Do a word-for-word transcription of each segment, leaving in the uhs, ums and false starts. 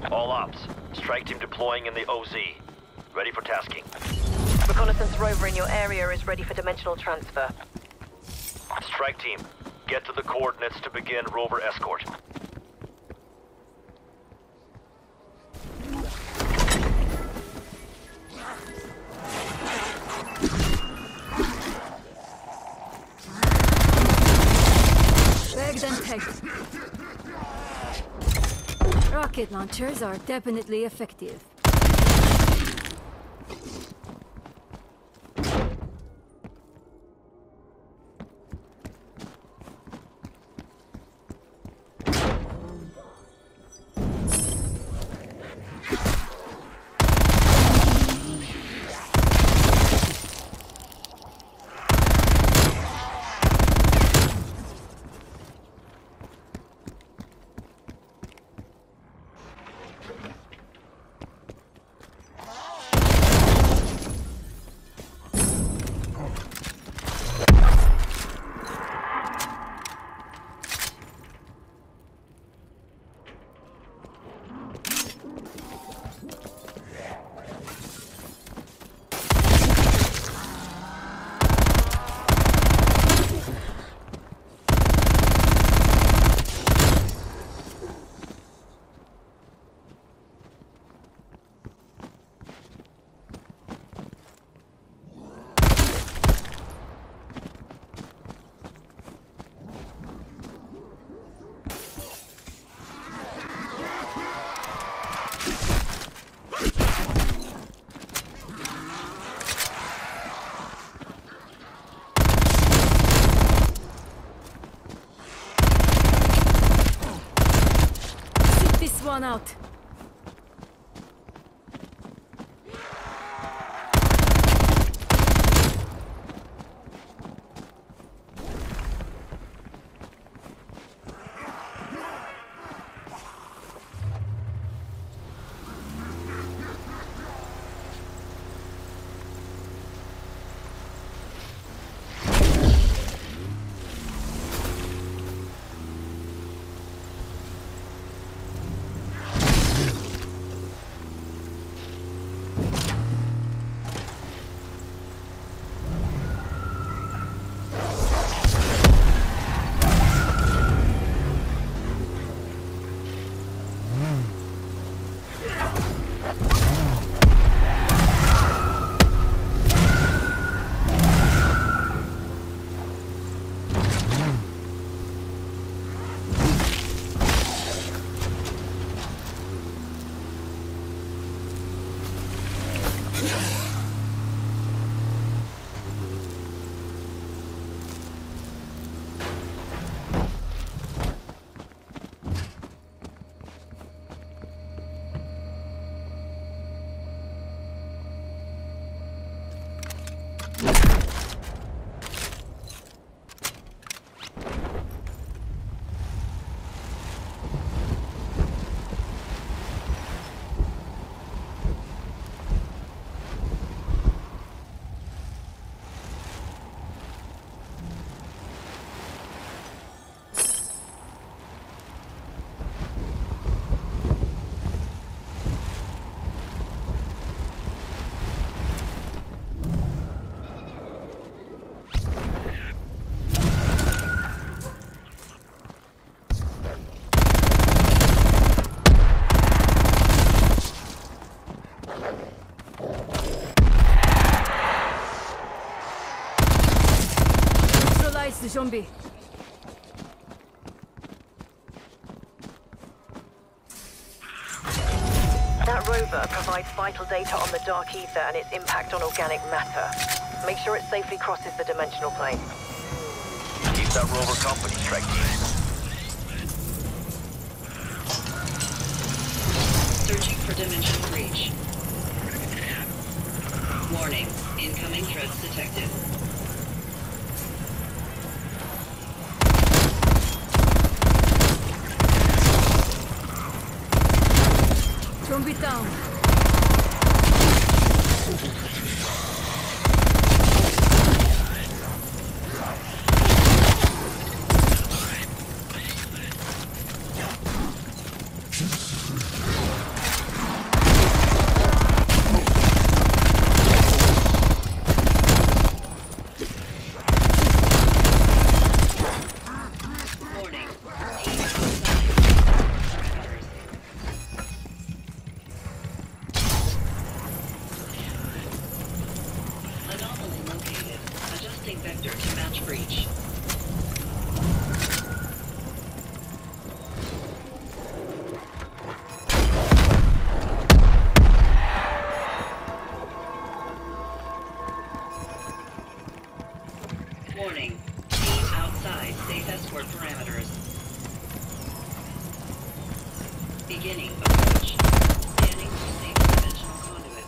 All ops. Strike team deploying in the O Z. Ready for tasking. Reconnaissance rover in your area is ready for dimensional transfer. Strike team, get to the coordinates to begin rover escort. Bagged and tagged. Rocket launchers are definitely effective. One out. The zombie. That rover provides vital data on the dark ether and its impact on organic matter. Make sure it safely crosses the dimensional plane. Keep that rover company, strike team. Searching for dimensional breach. Warning, incoming threats detected. Zombie down. Adjusting vector to match breach. Warning. Team outside safe escort parameters. Beginning approach. Scanning for safe dimensional conduit.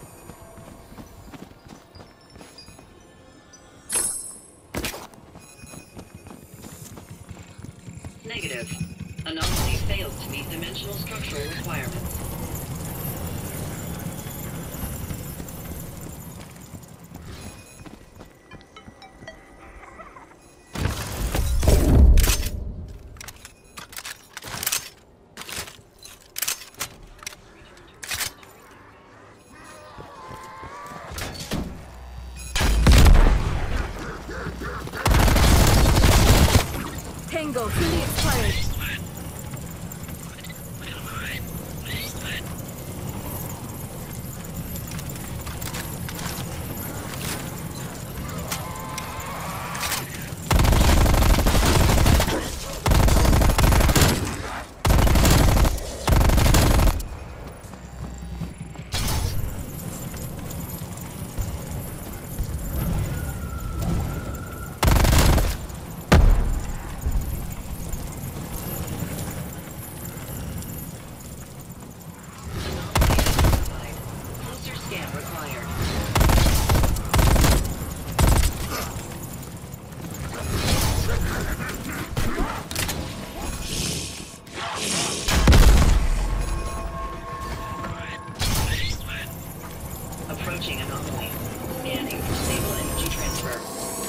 Negative. Anomaly failed to meet dimensional structural requirements. Tango, fully expired. Closer scan required. Approaching anomaly. Scanning for stable energy transfer.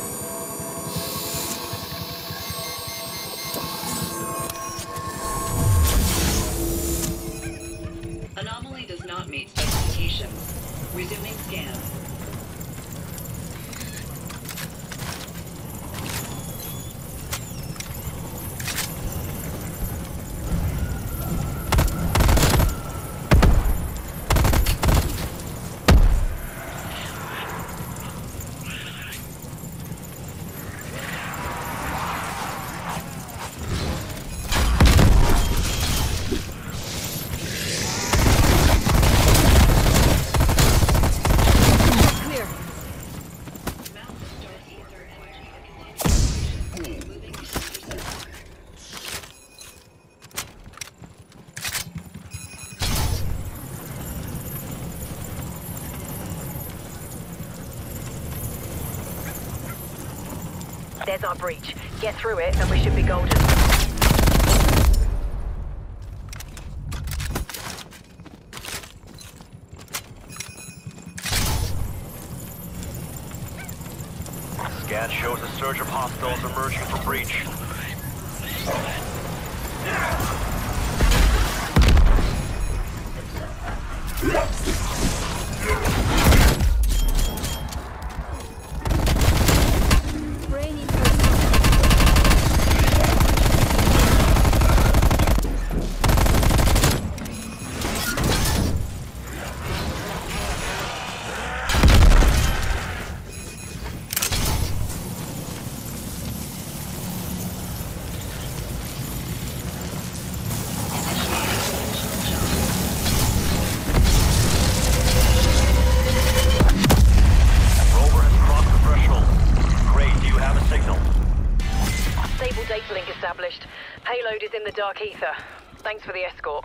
Anomaly does not meet specifications. Resuming scan. Clear. Moving to intercept. There's our breach. Get through it and we should be golden. Scan shows a surge of hostiles emerging from breach. Brainy person. Rover has crossed the threshold. Great, do you have a signal? Stable data link established. Payload is in the dark ether. Thanks for the escort.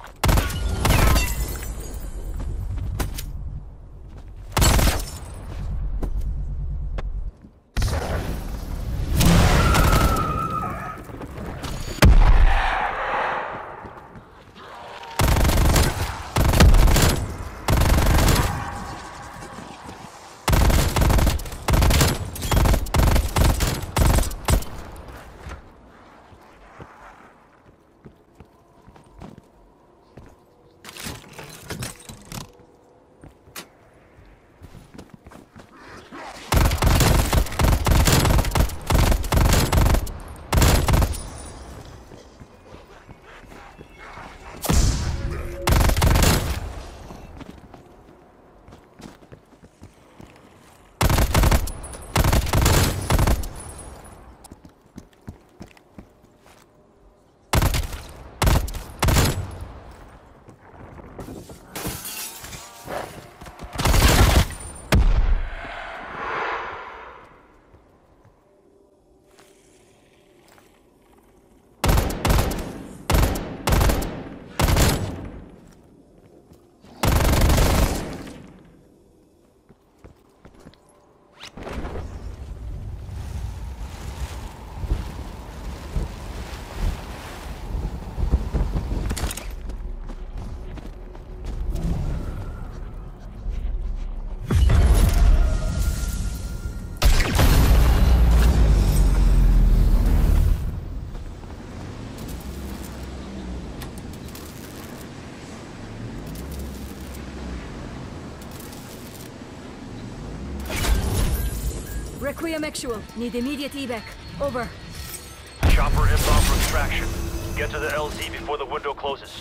Requiem actual. Need immediate evac. Over. Chopper inbound for extraction. Get to the L Z before the window closes.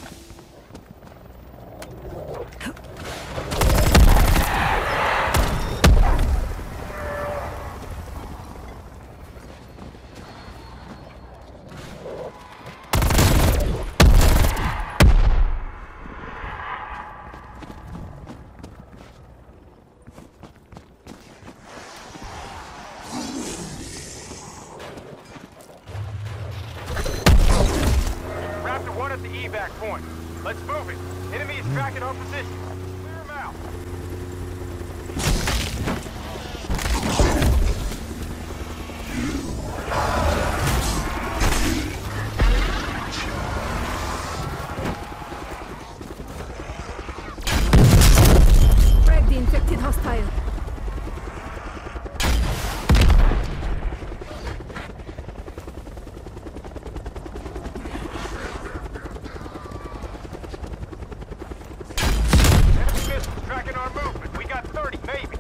Raptor one at the evac point. Let's move it. Enemy is tracking our position. Clear him out. Frag the infected hostile. Enemy missiles tracking our movement. We got thirty, maybe.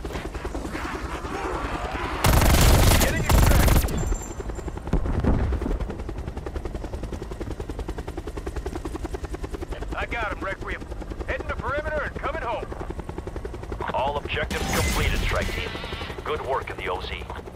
Getting extracted. I got him, Requiem. Heading to perimeter and coming home. All objectives completed, strike team. Good work in the O Z.